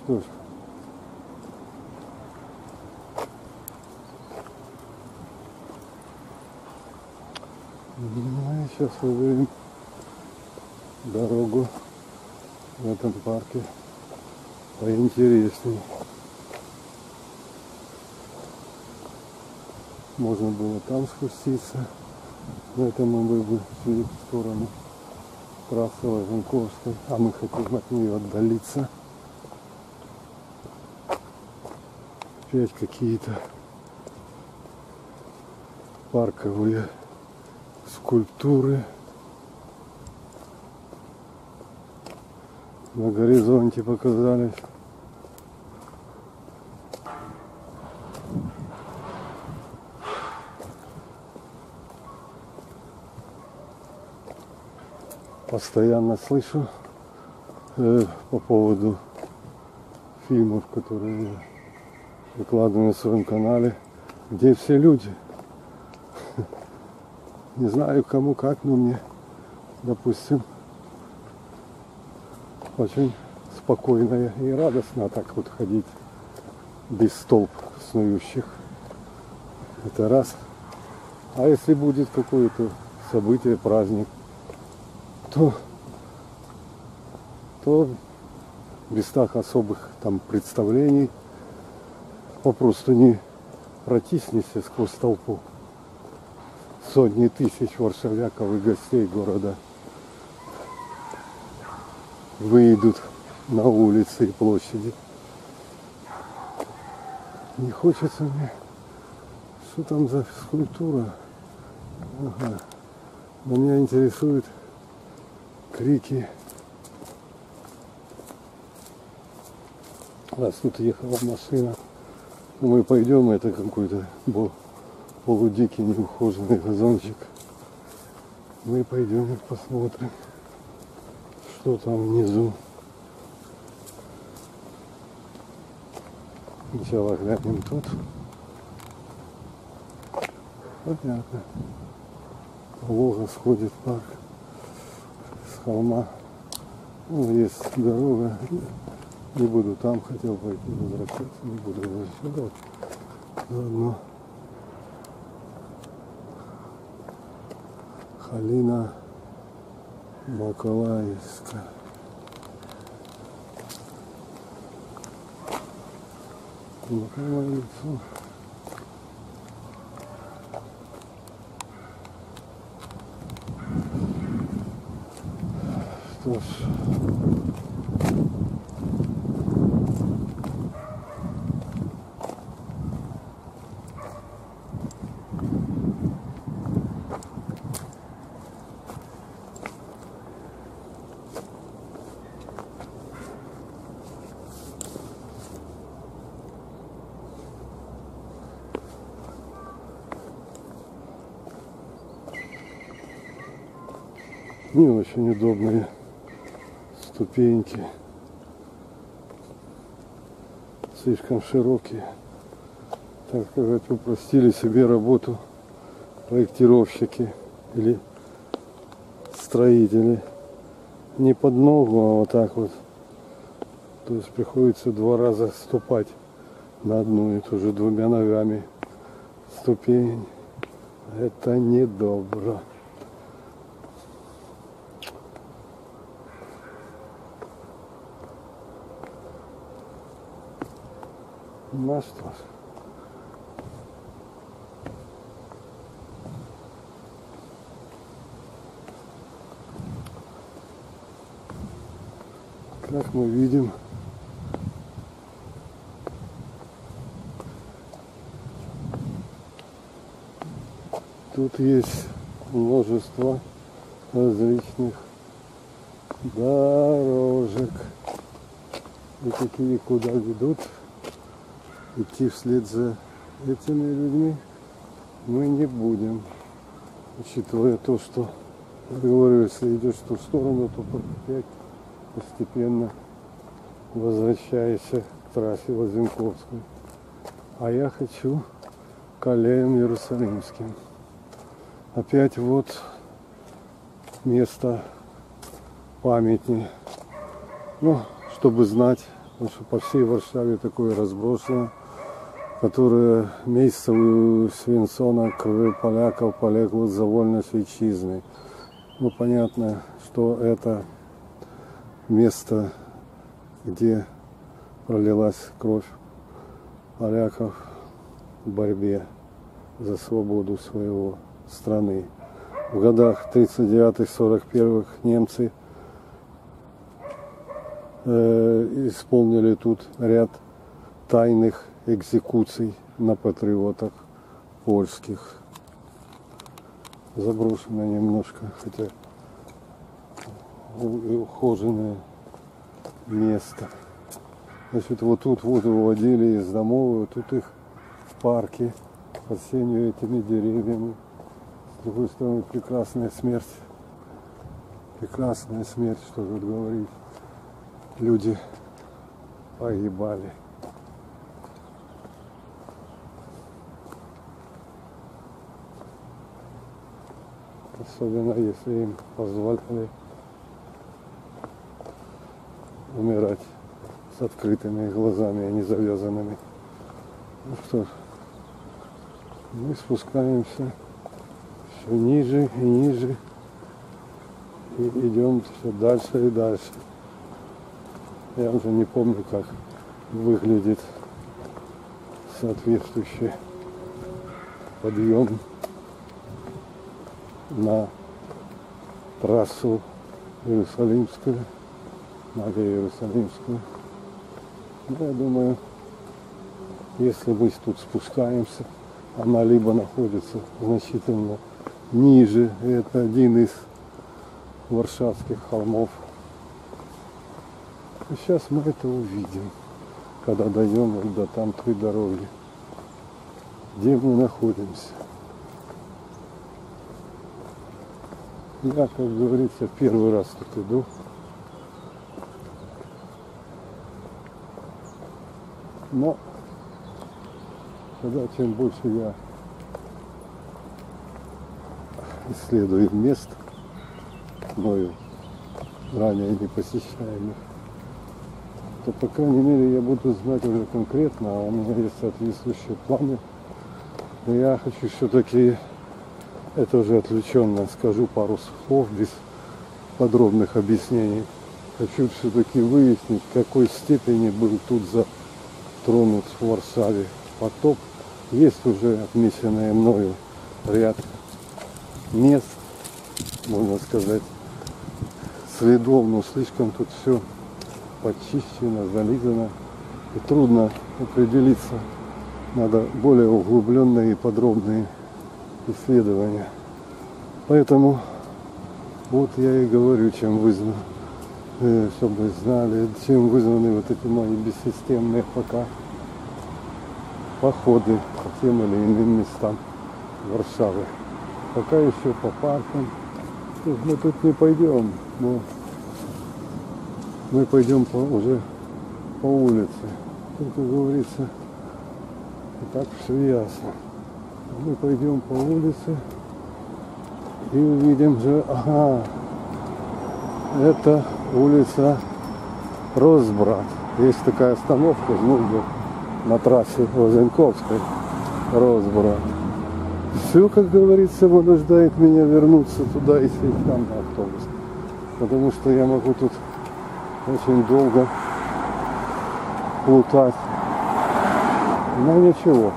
Что ж, ну, сейчас выберем дорогу в этом парке поинтересней. Можно было там спуститься, но это мы бы шли в сторону трассы Лозенковской, а мы хотим от нее отдалиться. Опять какие-то парковые скульптуры на горизонте показались. Постоянно слышу по поводу фильмов, которые я выкладываю на своем канале, где все люди. Не знаю кому как, но мне, допустим, очень спокойно и радостно так вот ходить без толп снующих. Это раз. А если будет какое-то событие, праздник, то без так особых там представлений попросту не протиснешься сквозь толпу. Сотни тысяч варшавяков и гостей города выйдут на улицы и площади. Не хочется мне. Что там за скульптура? Ага. Но меня интересуют крики. Раз тут ехала машина, мы пойдем, это какой-то полудикий неухоженный газончик. Мы пойдем и посмотрим, что там внизу. Сначала глянем тут. Понятно. Волга сходит в парк с холма. Ну, есть дорога. Не буду там, хотел пойти возвращаться, не буду возвращаться. Заодно Халина Бакалаевская. Знакомое лицо. Что ж, не очень удобные ступеньки, слишком широкие, так сказать, упростили себе работу проектировщики или строители. Не под ногу, а вот так вот. То есть приходится 2 раза ступать на одну и ту же 2 ногами ступень. Это недобро. Ну что ж. Как мы видим, тут есть множество различных дорожек. И какие куда ведут. Идти вслед за этими людьми мы не будем, учитывая то, что, я говорю, если идешь в ту сторону, то опять постепенно возвращаешься к трассе Лозенковской. А я хочу к аллеям Иерусалимским. Опять вот место памяти. Ну, чтобы знать Потому что по всей Варшаве такое разбросано, которое месяцев свинцонок поляков полегло за вольность вітчизни. Ну, понятно, что это место, где пролилась кровь поляков в борьбе за свободу своего страны. В годах 39-41 немцы исполнили тут ряд тайных экзекуций на патриотах польских. Заброшено немножко, хотя ухоженное место. Значит, вот тут воду выводили из домов, вот тут их в парке, под сенью этими деревьями. С другой стороны, прекрасная смерть. Прекрасная смерть, что тут говорить. Люди погибали. Особенно если им позволяли умирать с открытыми глазами, а не завязанными. Ну что ж, мы спускаемся все ниже и ниже и идем все дальше и дальше. Я уже не помню, как выглядит соответствующий подъем на трассу Иерусалимскую, на аллею Иерусалимскую. Но я думаю, если мы тут спускаемся, она либо находится значительно ниже, и это один из варшавских холмов. И сейчас мы это увидим, когда дойдем до там той дороги, где мы находимся. Я, как говорится, первый раз тут иду. Но когда чем больше я исследую мест, мною ранее не посещаемых, то, по крайней мере, я буду знать уже конкретно, а у меня есть соответствующие планы. Но я хочу все-таки, это уже отвлеченно, скажу пару слов без подробных объяснений. Хочу все-таки выяснить, в какой степени был тут затронут в Варшаве потоп. Есть уже отмеченные мною ряд мест, можно сказать, следов, но слишком тут все подчищено, зализано, и трудно определиться. Надо более углубленные и подробные исследования. Поэтому вот я и говорю, чем вызвано, чтобы знали, чем вызваны вот эти мои бессистемные пока походы по тем или иным местам Варшавы. Пока еще по паркам. Мы тут не пойдем, но мы пойдем уже по улице. Тут, как говорится, и так все ясно. Мы пойдем по улице и увидим же, ага, это улица Розбрат. Есть такая остановка, на трассе Лозенковской, Розбрат. Все, как говорится, вынуждает меня вернуться туда и сесть там на автобус. Потому что я могу тут очень долго плутать. Но ничего.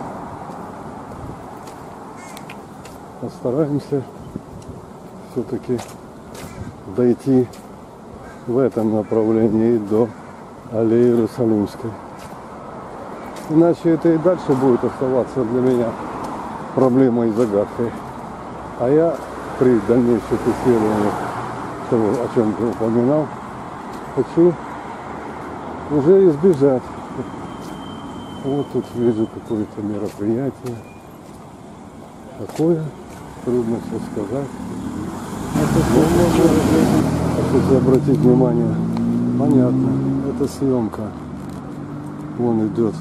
Постараемся все-таки дойти в этом направлении до аллеи Иерусалимской. Иначе это и дальше будет оставаться для меня проблемой и загадкой. А я при дальнейших исследованиях того, о чем я упоминал, хочу уже избежать. Вот тут вижу какое-то мероприятие. Какое? Трудно все сказать. Хотите обратить внимание? Понятно. Это съемка. Вон идет.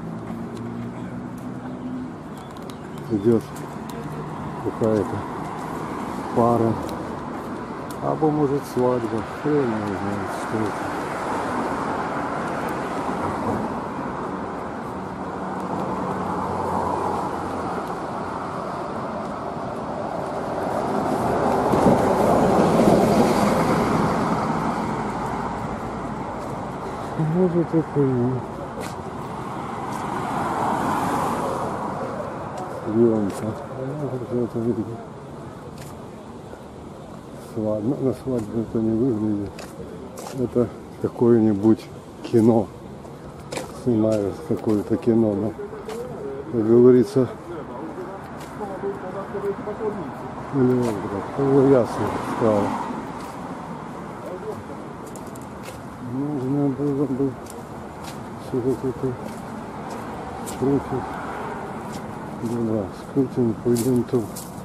Идет какая-то пара. Або может свадьба. Хрен не знает, что это. Может это и съемка. Может это видно. Свадьба. На свадьбе это не выглядит. Это какое-нибудь кино. Снимают какое-то кино. Но, как говорится, ясно стало. Нужно было бы все-таки против. Да, с Путиным пойдем тут.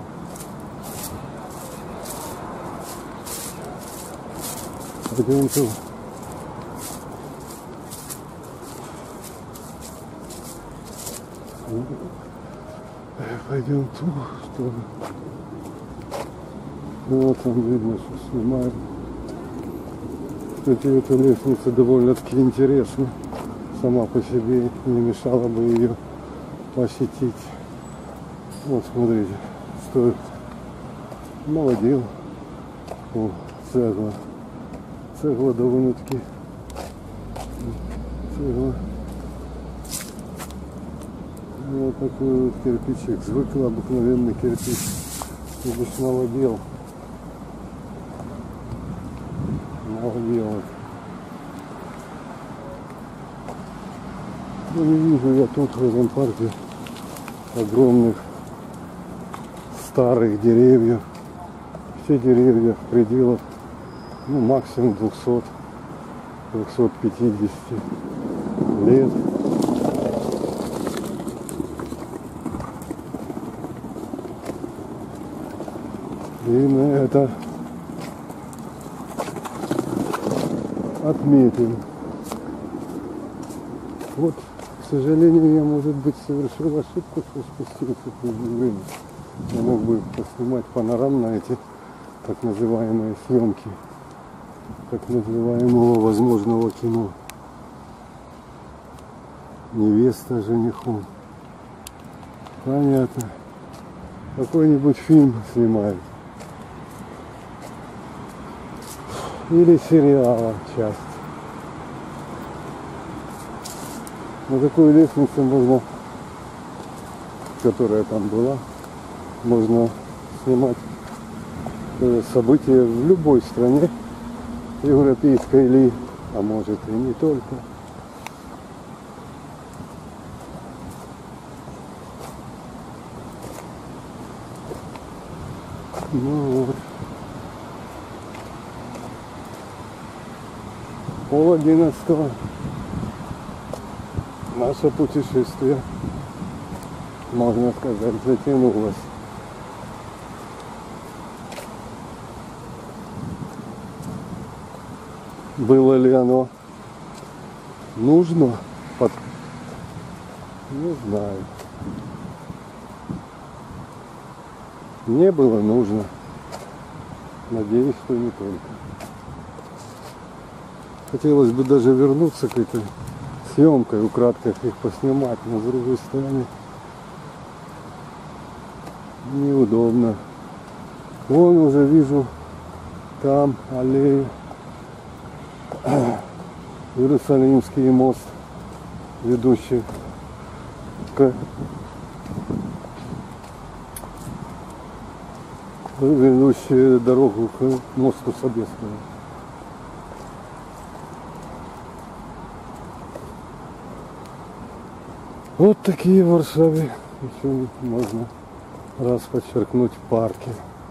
Пойдем тут. Пойдем тут, что ли. Вот там видно, что снимают. Кстати, эта лестница довольно-таки интересна. Сама по себе не мешало бы ее посетить. Вот смотрите, стоит молодил. О, цегла. Цегла довольно-таки. Цегла. Вот такой вот кирпичик. Звыклый обыкновенный кирпич. Видишь, молодел. Молодел. Ну, не вижу я тут в этом парке огромных старых деревьев. Все деревья в пределах, ну, максимум 200-250 лет. И мы это отметим. Вот, к сожалению, я, может быть, совершил ошибку, что спустился в время. Я мог бы поснимать панорамно эти так называемые съемки так называемого возможного кино. Невеста жениху. Понятно. Какой-нибудь фильм снимают. Или сериала часть. На такой лестнице можно, которая там была, можно снимать события в любой стране, европейской или, а может и не только. Ну вот. 10:30 наше путешествие, можно сказать, затянулось. Было ли оно нужно? Не знаю. Не было нужно. Надеюсь, что не только. Хотелось бы даже вернуться к этой съемкой, украдкой их поснимать, но с другой стороны неудобно. Вон уже вижу там аллею, Иерусалимский мост, ведущий дорогу к мосту Собесского. Вот такие в Варшаве еще можно раз подчеркнуть парки.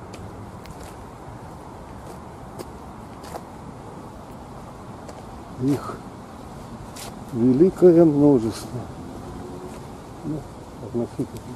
Их великое множество. Ну, относительно.